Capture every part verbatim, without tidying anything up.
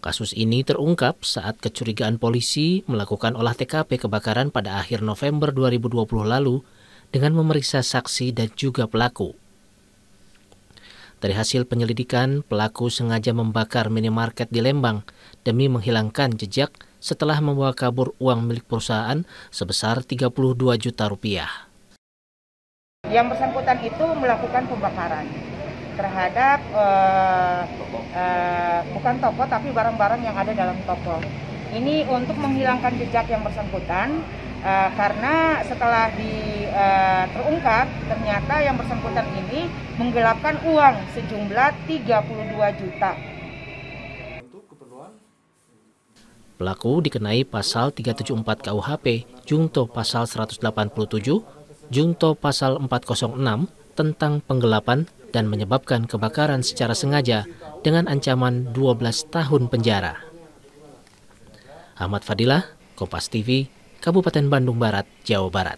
Kasus ini terungkap saat kecurigaan polisi melakukan olah T K P kebakaran pada akhir November dua ribu dua puluh lalu dengan memeriksa saksi dan juga pelaku. Dari hasil penyelidikan, pelaku sengaja membakar minimarket di Lembang demi menghilangkan jejak setelah membawa kabur uang milik perusahaan sebesar tiga puluh dua juta rupiah. Yang bersangkutan itu melakukan pembakaran terhadap uh, uh, bukan toko tapi barang-barang yang ada dalam toko. Ini untuk menghilangkan jejak yang bersangkutan uh, karena setelah di uh, terungkap ternyata yang bersangkutan ini menggelapkan uang sejumlah tiga puluh dua juta. Pelaku dikenai pasal tiga tujuh empat K U H P, Junto pasal seratus delapan puluh tujuh, Junto pasal empat nol enam tentang penggelapan dan menyebabkan kebakaran secara sengaja dengan ancaman dua belas tahun penjara. Ahmad Fadilah, Kompas T V, Kabupaten Bandung Barat, Jawa Barat.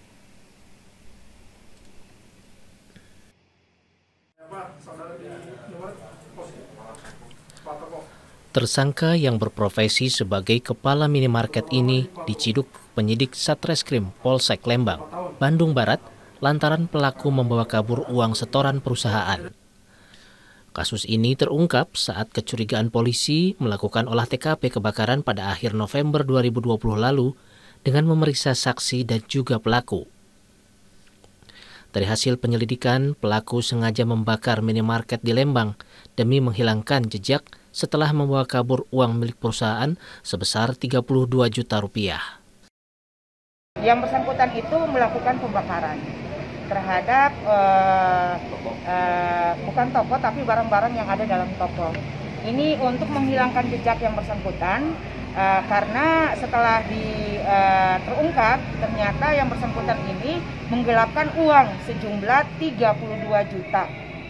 Tersangka yang berprofesi sebagai kepala minimarket ini diciduk penyidik Satreskrim Polsek Lembang, Bandung Barat, lantaran pelaku membawa kabur uang setoran perusahaan. Kasus ini terungkap saat kecurigaan polisi melakukan olah T K P kebakaran pada akhir November dua ribu dua puluh lalu dengan memeriksa saksi dan juga pelaku. Dari hasil penyelidikan, pelaku sengaja membakar minimarket di Lembang demi menghilangkan jejak setelah membawa kabur uang milik perusahaan sebesar tiga puluh dua juta rupiah. Yang bersangkutan itu melakukan pembakaran terhadap uh, uh, bukan toko tapi barang-barang yang ada dalam toko. Ini untuk menghilangkan jejak yang bersangkutan uh, karena setelah di uh, terungkap ternyata yang bersangkutan ini menggelapkan uang sejumlah tiga puluh dua juta.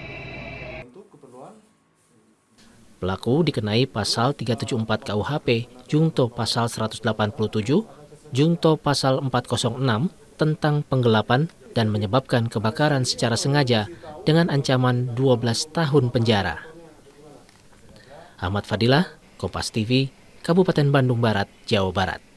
Pelaku dikenai pasal tiga tujuh empat K U H P, Junto pasal seratus delapan puluh tujuh, Junto pasal empat nol enam tentang penggelapan dan menyebabkan kebakaran secara sengaja dengan ancaman dua belas tahun penjara. Ahmad Fadilah, Kompas T V, Kabupaten Bandung Barat, Jawa Barat.